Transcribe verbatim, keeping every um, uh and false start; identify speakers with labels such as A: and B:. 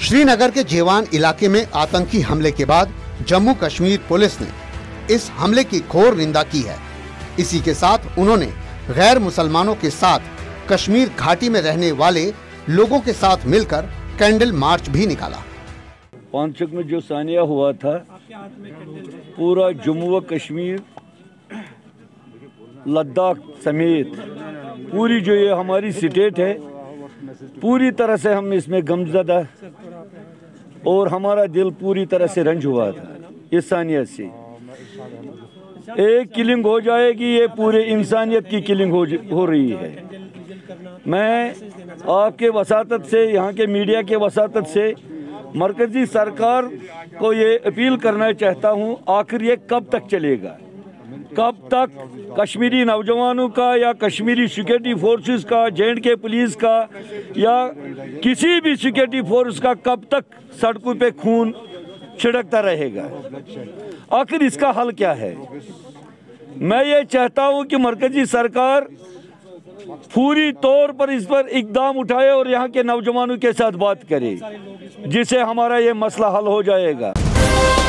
A: श्रीनगर के जेवान इलाके में आतंकी हमले के बाद जम्मू कश्मीर पुलिस ने इस हमले की घोर निंदा की है। इसी के साथ उन्होंने गैर मुसलमानों के साथ कश्मीर घाटी में रहने वाले लोगों के साथ मिलकर कैंडल मार्च भी निकाला।
B: पांचक में जो सानिया हुआ था, पूरा जम्मू व कश्मीर, लद्दाख समेत पूरी जो ये हमारी स्टेट है, पूरी तरह से हम इसमें गमज़दा और हमारा दिल पूरी तरह से रंज हुआ था इस सानिया से। एक किलिंग हो जाएगी, ये पूरे इंसानियत की किलिंग हो, हो रही है। मैं आपके वसातत से, यहाँ के मीडिया के वसातत से मरकजी सरकार को ये अपील करना चाहता हूँ, आखिर ये कब तक चलेगा? कब तक कश्मीरी नौजवानों का या कश्मीरी सिक्योरिटी फोर्सेस का, जे एंड के पुलिस का या किसी भी सिक्योरिटी फोर्स का कब तक सड़कों पे खून छिड़कता रहेगा? आखिर इसका हल क्या है? मैं ये चाहता हूँ कि मरकजी सरकार पूरी तौर पर इस पर इकदाम उठाए और यहाँ के नौजवानों के साथ बात करे, जिससे हमारा ये मसला हल हो जाएगा।